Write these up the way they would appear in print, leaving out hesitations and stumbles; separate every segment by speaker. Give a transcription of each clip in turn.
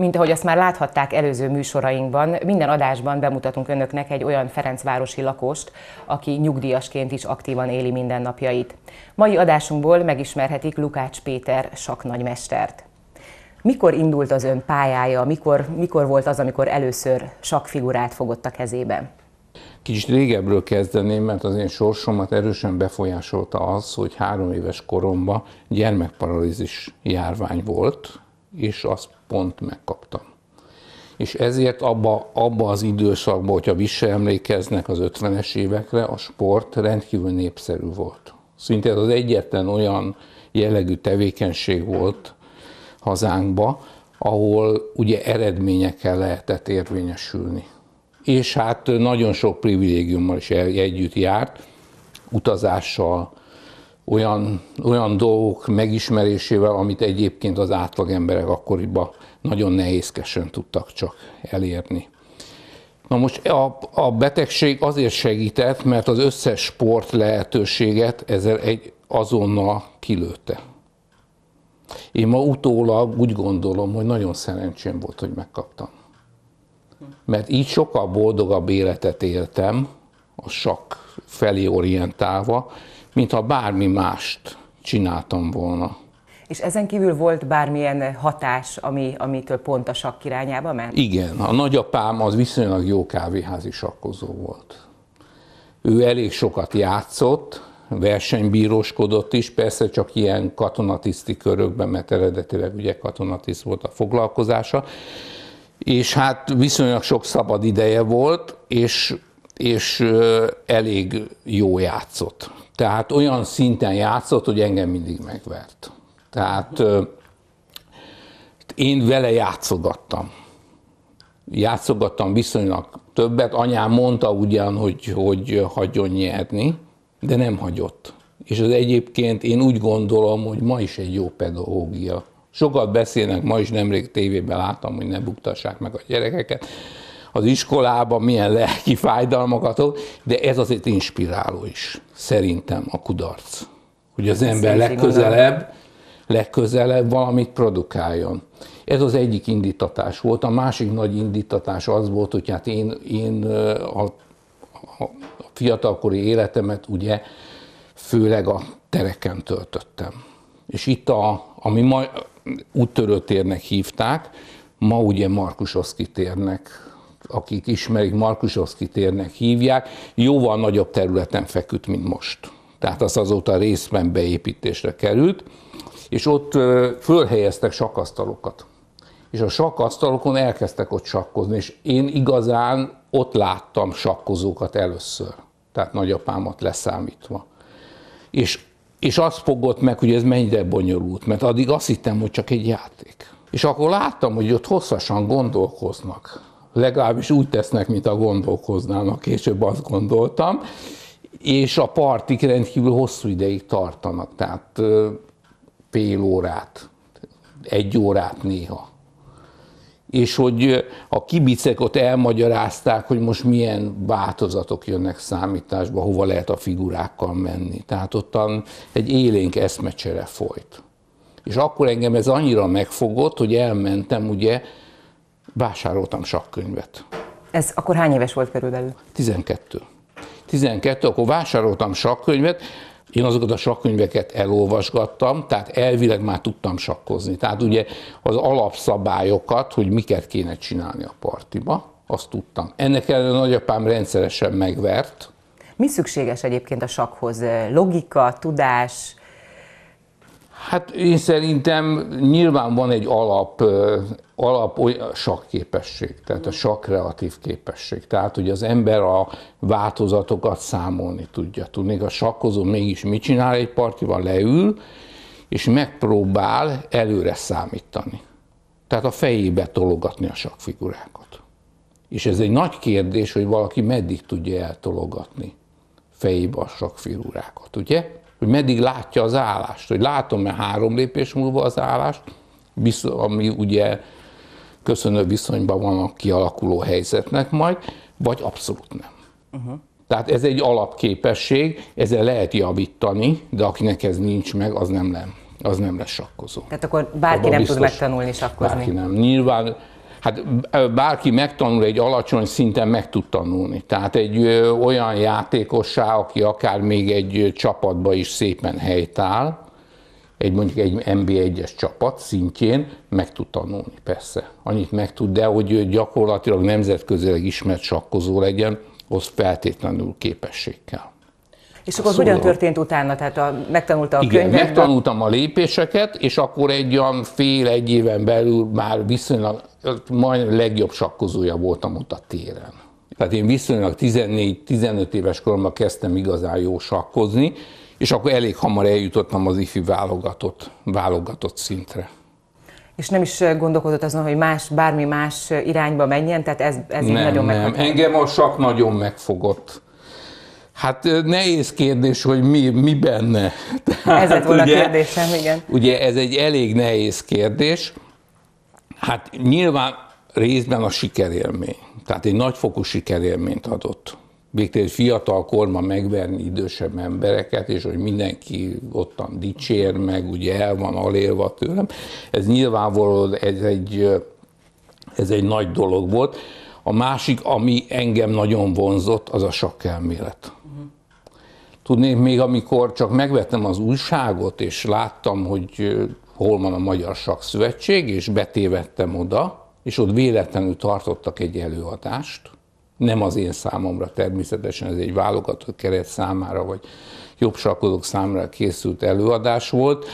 Speaker 1: Mint ahogy azt már láthatták előző műsorainkban, minden adásban bemutatunk önöknek egy olyan ferencvárosi lakost, aki nyugdíjasként is aktívan éli mindennapjait. Mai adásunkból megismerhetik Lukács Péter sakknagymestert. Mikor indult az ön pályája, mikor volt az, amikor először sakkfigurát fogott a kezébe?
Speaker 2: Kicsit régebbről kezdeném, mert az én sorsomat erősen befolyásolta az, hogy 3 éves koromban gyermekparalízis járvány volt, és azt pont megkaptam. És ezért abba az időszakban, hogyha visszaemlékeznek az 50-es évekre, a sport rendkívül népszerű volt. Szinte ez az egyetlen olyan jellegű tevékenység volt hazánkba, ahol ugye eredményekkel lehetett érvényesülni. És hát nagyon sok privilégiummal is együtt járt, utazással, olyan dolgok megismerésével, amit egyébként az átlagemberek akkoriban nagyon nehézkesen tudtak csak elérni. Na most a betegség azért segített, mert az összes sport lehetőséget ezzel azonnal kilőtte. Én ma utólag úgy gondolom, hogy nagyon szerencsém volt, hogy megkaptam. Mert így sokkal boldogabb életet éltem, a sakk felé orientálva, mintha bármi mást csináltam volna.
Speaker 1: És ezen kívül volt bármilyen hatás, amitől pont a sakk irányába ment?
Speaker 2: Igen, a nagyapám az viszonylag jó kávéházi sakkozó volt. Ő elég sokat játszott, versenybíróskodott is, persze csak ilyen katonatiszti körökben, mert eredetileg ugye katonatiszt volt a foglalkozása, és hát viszonylag sok szabad ideje volt, és elég jó játszott. Tehát olyan szinten játszott, hogy engem mindig megvert. Tehát én vele játszogattam viszonylag többet. Anyám mondta ugyan, hogy hagyjon nyerni, de nem hagyott. És az egyébként én úgy gondolom, hogy ma is egy jó pedagógia. Sokat beszélnek, ma is nemrég tévében láttam, hogy ne buktassák meg a gyerekeket az iskolában, milyen lelki fájdalmakat, de ez azért inspiráló is, szerintem a kudarc. Hogy az ember legközelebb valamit produkáljon. Ez az egyik indítatás volt. A másik nagy indítatás az volt, hogy hát én a fiatalkori életemet ugye főleg a tereken töltöttem. És itt ami ma úttörő térnek hívták, ma ugye Markusoszky térnek, akik ismerik, Markusoszky térnek hívják, jóval nagyobb területen feküdt, mint most. Tehát az azóta részben beépítésre került, és ott fölhelyeztek sakkasztalokat. És a sakkasztalokon elkezdtek ott sakkozni, és én igazán ott láttam sakkozókat először, tehát nagyapámat leszámítva. És azt fogott meg, hogy ez mennyire bonyolult, mert addig azt hittem, hogy csak egy játék. És akkor láttam, hogy ott hosszasan gondolkoznak. Legalábbis úgy tesznek, mint a gondolkoznának, később azt gondoltam. És a partik rendkívül hosszú ideig tartanak, tehát fél órát, 1 órát néha. És hogy a kibicek ott elmagyarázták, hogy most milyen változatok jönnek számításba, hova lehet a figurákkal menni. Tehát ottan egy élénk eszmecsere folyt. És akkor engem ez annyira megfogott, hogy elmentem, ugye, vásároltam sakkönyvet.
Speaker 1: Ez akkor hány éves volt körülbelül?
Speaker 2: 12, akkor vásároltam sakkönyvet, én azokat a sakkönyveket elolvasgattam, tehát elvileg már tudtam sakkozni. Tehát ugye az alapszabályokat, hogy miket kéne csinálni a partiba, azt tudtam. Ennek ellenére nagyapám rendszeresen megvert.
Speaker 1: Mi szükséges egyébként a sakkhoz? Logika, tudás?
Speaker 2: Hát én szerintem nyilván van egy alap sakképesség, tehát a sakkreatív képesség. Tehát, hogy az ember a változatokat számolni tudja. Tudnék, a sakkozó mégis mit csinál egy partiban, leül, és megpróbál előre számítani. Tehát a fejébe tologatni a sakkfigurákat. És ez egy nagy kérdés, hogy valaki meddig tudja eltologatni fejébe a sakkfigurákat, ugye? Hogy meddig látja az állást, hogy látom-e 3 lépés múlva az állást, ami ugye köszönő viszonyban van a kialakuló helyzetnek majd, vagy abszolút nem. Tehát ez egy alapképesség, ezzel lehet javítani, de akinek ez nincs meg, az nem lesz sakkozó.
Speaker 1: Tehát akkor bárki nem tud megtanulni sakkozni?
Speaker 2: Bárki nem. Nyilván Hát bárki megtanul egy alacsony szinten, meg tud tanulni. Tehát egy olyan játékossá, aki akár még egy csapatba is szépen helytáll, mondjuk egy NB1-es csapat szintjén meg tud tanulni, persze. Annyit meg tud, de hogy gyakorlatilag nemzetközileg ismert sakkozó legyen, az feltétlenül képesség kell.
Speaker 1: És akkor hogyan történt utána? Tehát megtanulta a könyvet?
Speaker 2: Igen, megtanultam a lépéseket, és akkor egy olyan fél-egy éven belül már viszonylag majdnem legjobb sakkozója voltam ott a téren. Tehát én viszonylag 14-15 éves koromban kezdtem igazán jó sakkozni, és akkor elég hamar eljutottam az ifi válogatott szintre.
Speaker 1: És nem is gondolkodott azon, hogy bármi más irányba menjen? Tehát ez így nagyon megfogott?
Speaker 2: Nem, engem a sakk nagyon megfogott. Hát nehéz kérdés, hogy mi benne.
Speaker 1: Ez lett volna a kérdésem, igen.
Speaker 2: Ugye ez egy elég nehéz kérdés. Hát nyilván részben a sikerélmény. Tehát egy nagyfokú sikerélményt adott. Végtelen fiatal korban megverni idősebb embereket, és hogy mindenki ottan dicsér meg, ugye el van alélva tőlem. Ez nyilvánvalóan ez egy nagy dolog volt. A másik, ami engem nagyon vonzott, az a sakkelmélet. Tudnék, még amikor csak megvettem az újságot, és láttam, hogy hol van a Magyar Sakkszövetség, és betévedtem oda, és ott véletlenül tartottak egy előadást. Nem az én számomra természetesen, ez egy válogatott keret számára, vagy jobb sakkozók számára készült előadás volt,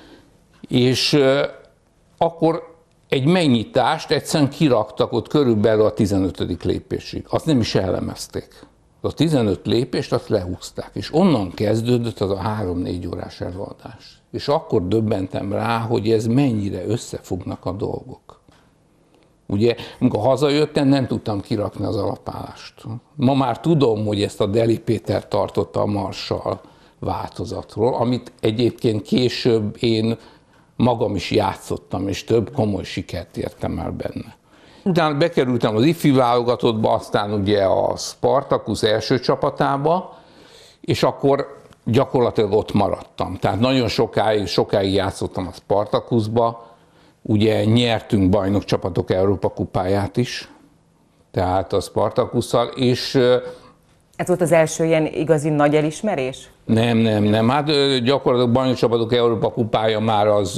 Speaker 2: és akkor egy megnyitást egyszerűen kiraktak ott körülbelül a 15. lépésig. Azt nem is elemezték. A 15 lépést azt lehúzták, és onnan kezdődött az a 3-4 órás előadás. És akkor döbbentem rá, hogy ez mennyire összefognak a dolgok. Ugye, amikor hazajöttem, nem tudtam kirakni az alapállást. Ma már tudom, hogy ezt a Deli Péter tartotta a Marshall változatról, amit egyébként később én magam is játszottam, és több komoly sikert értem el benne. Utána bekerültem az ifi válogatottba, aztán ugye a Spartacus első csapatába, és akkor gyakorlatilag ott maradtam. Tehát nagyon sokáig játszottam a Spartacusba, ugye nyertünk bajnokcsapatok Európa kupáját is, tehát a Spartacusszal, és...
Speaker 1: Ez volt az első ilyen igazi nagy elismerés?
Speaker 2: Nem. Hát gyakorlatilag bajnokcsapatok Európa kupája már az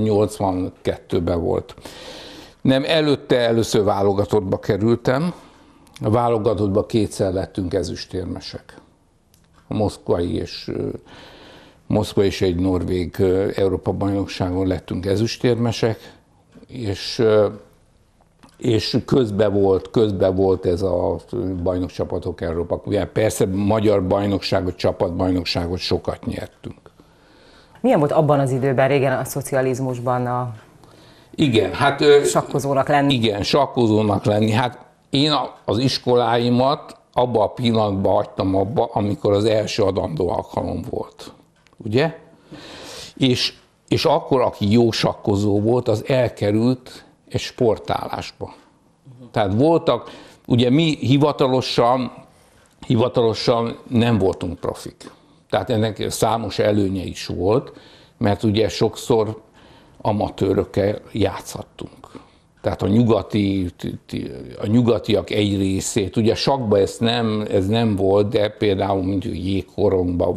Speaker 2: 82-ben volt. Nem, először válogatottba kerültem. A válogatottba kétszer lettünk ezüstérmesek. A Moszkva és egy norvég Európa-bajnokságon lettünk ezüstérmesek, és közbe volt ez a bajnokcsapatok Európa. Ugye persze magyar bajnokságot, csapatbajnokságot sokat nyertünk.
Speaker 1: Milyen volt abban az időben, régen a szocializmusban
Speaker 2: igen, hát
Speaker 1: sakkozónak lenni?
Speaker 2: Igen, sakkozónak lenni. Hát én az iskoláimat abban a pillanatban hagytam abba, amikor az első adandó alkalom volt. Ugye? És akkor, aki jó sakkozó volt, az elkerült egy sportállásba. Tehát voltak, ugye mi hivatalosan nem voltunk profik. Tehát ennek számos előnye is volt, mert ugye sokszor amatőrökkel játszhattunk. Tehát a nyugatiak egy részét, ugye sakkban ez nem volt, de például mondjuk jégkorongba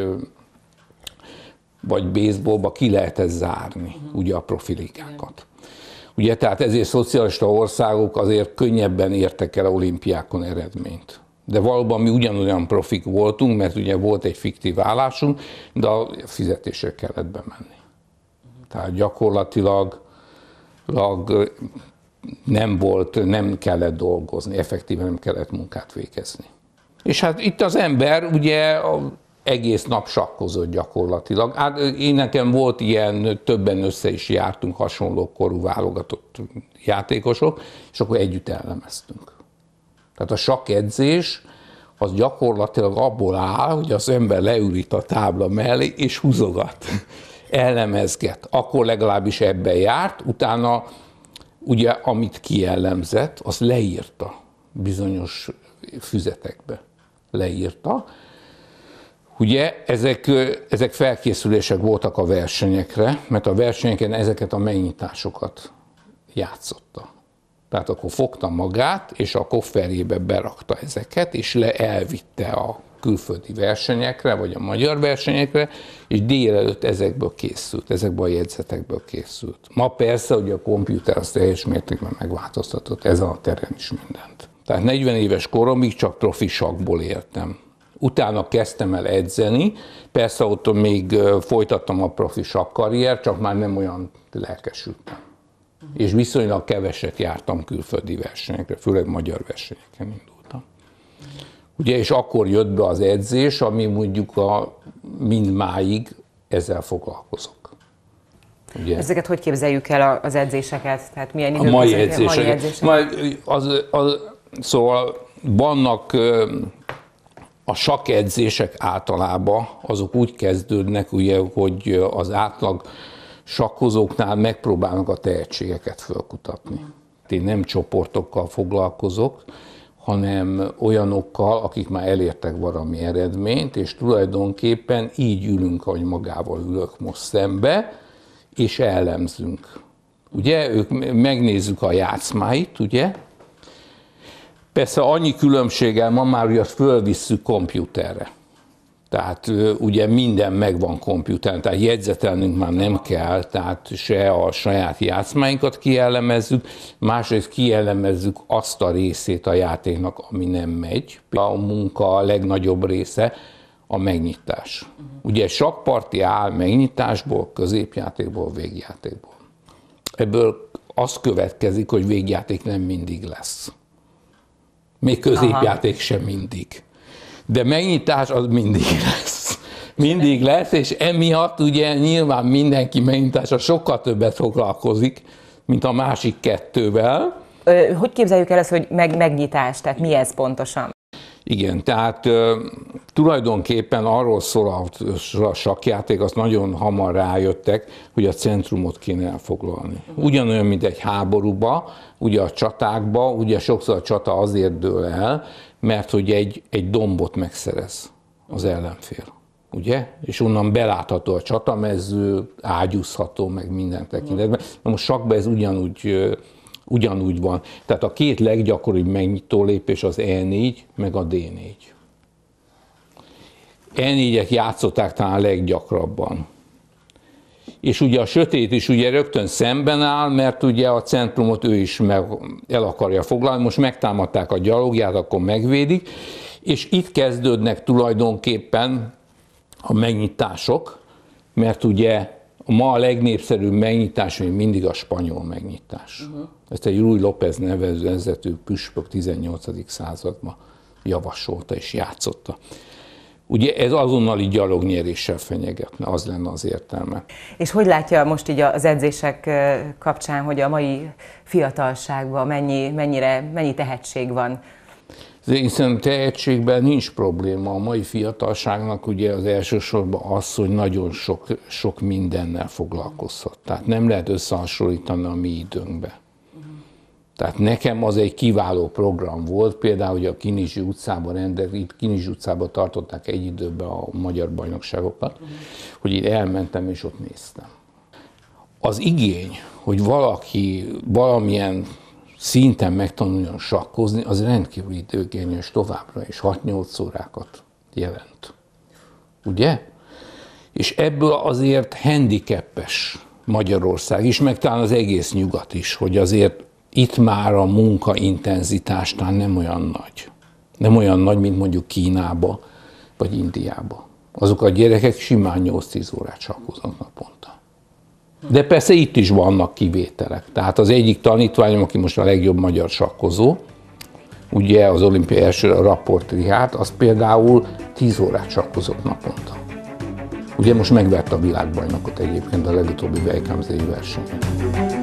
Speaker 2: vagy baseballba ki lehetett zárni ugye a profiligákat. Ugye, tehát ezért szocialista országok azért könnyebben értek el olimpiákon eredményt. De valóban mi ugyanolyan profik voltunk, mert ugye volt egy fiktív állásunk, de a fizetésre kellett bemenni. Tehát gyakorlatilag nem kellett dolgozni, effektíven nem kellett munkát végezni. És hát itt az ember ugye egész nap sakkozott gyakorlatilag. Hát én nekem volt ilyen, többen össze is jártunk hasonló korú válogatott játékosok, és akkor együtt elemeztünk. Tehát a sakkedzés az gyakorlatilag abból áll, hogy az ember leülít a tábla mellé, és húzogat, elemezget. Akkor legalábbis ebben járt, utána ugye amit kielemzett, azt leírta bizonyos füzetekbe. Leírta. Ugye ezek felkészülések voltak a versenyekre, mert a versenyeken ezeket a megnyitásokat játszotta. Tehát akkor fogta magát, és a kofferébe berakta ezeket, és elvitte a külföldi versenyekre, vagy a magyar versenyekre, és délelőtt ezekből készült, ezekből a jegyzetekből készült. Ma persze, hogy a komputer az teljes mértékben megváltoztatott ezen a terén is mindent. Tehát 40 éves koromig csak profi sakkból éltem. Utána kezdtem el edzeni, persze ott még folytattam a profi sakkarriert, csak már nem olyan lelkesültem. És viszonylag keveset jártam külföldi versenyekre, főleg magyar versenyeken indultam. Ugye, és akkor jött be az edzés, ami mondjuk mindmáig ezzel foglalkozok. Ugye?
Speaker 1: Ezeket hogy képzeljük el az edzéseket? Tehát milyen
Speaker 2: a mai edzések. Szóval vannak a sakkedzések általában, azok úgy kezdődnek, ugye, hogy az átlag sakkozóknál megpróbálnak a tehetségeket fölkutatni. Én nem csoportokkal foglalkozok, hanem olyanokkal, akik már elértek valami eredményt, és tulajdonképpen így ülünk, ahogy magával ülök most szembe, és elemzünk. Ugye, megnézzük a játszmáit, ugye? Persze annyi különbséggel ma már, hogy azt fölvisszük kompjúterre. Tehát ugye minden megvan kompjúteren, tehát jegyzetelnünk már nem kell, tehát se a saját játszmáinkat kielemezzük, másrészt kielemezzük azt a részét a játéknak, ami nem megy. A munka a legnagyobb része a megnyitás. Ugye sakkparti áll megnyitásból, középjátékból, végjátékból. Ebből az következik, hogy végjáték nem mindig lesz. Még középjáték sem mindig. De megnyitás az mindig lesz. Mindig lesz, és emiatt ugye nyilván mindenki megnyitásra sokkal többet foglalkozik, mint a másik kettővel.
Speaker 1: Hogy képzeljük el ezt, hogy megnyitás, tehát mi ez pontosan?
Speaker 2: Igen, tehát tulajdonképpen arról szól a sakkjáték, azt nagyon hamar rájöttek, hogy a centrumot kéne elfoglalni. Ugyanolyan, mint egy háborúba, ugye a csatákba, ugye sokszor a csata azért dől el, mert hogy egy dombot megszerez az ellenfél, ugye? És onnan belátható a csatamező, ágyúzható, meg minden tekintetben. Na most sakkban ez ugyanúgy van. Tehát a két leggyakoribb megnyitó lépés az E4, meg a D4. E4-et játszották talán leggyakrabban. És ugye a sötét is ugye rögtön szemben áll, mert ugye a centrumot ő is el akarja foglalni. Most megtámadták a gyalogját, akkor megvédik. És itt kezdődnek tulajdonképpen a megnyitások, mert ugye ma a legnépszerűbb megnyitás még mindig a spanyol megnyitás. Ezt egy Ruy López nevezetű püspök 18. században javasolta és játszotta. Ugye ez azonnali gyalognyeréssel fenyegetne, az lenne az értelme.
Speaker 1: És hogy látja most így az edzések kapcsán, hogy a mai fiatalságban mennyi tehetség van?
Speaker 2: Hiszen tehetségben nincs probléma. A mai fiatalságnak ugye az elsősorban az, hogy nagyon sok mindennel foglalkozhat. Tehát nem lehet összehasonlítani a mi időnkbe. Tehát nekem az egy kiváló program volt, például, hogy a Kinizsi utcában tartották egy időben a magyar bajnokságokat, hogy itt elmentem és ott néztem. Az igény, hogy valaki valamilyen szinten megtanuljon sakkozni, az rendkívül időigényes továbbra is, 6-8 órákat jelent. Ugye? És ebből azért handicapes Magyarország is, meg talán az egész nyugat is, hogy azért itt már a munkaintenzitás talán nem olyan nagy. Nem olyan nagy, mint mondjuk Kínába vagy Indiába. Azok a gyerekek simán 8-10 órát sakkoznak naponta. De persze itt is vannak kivételek. Tehát az egyik tanítványom, aki most a legjobb magyar sakkozó, ugye az olimpia első Rapport Richárd, az például 10 órát sakkozott naponta. Ugye most megverte a világbajnokot egyébként a legutóbbi Vejkamzei versenyen.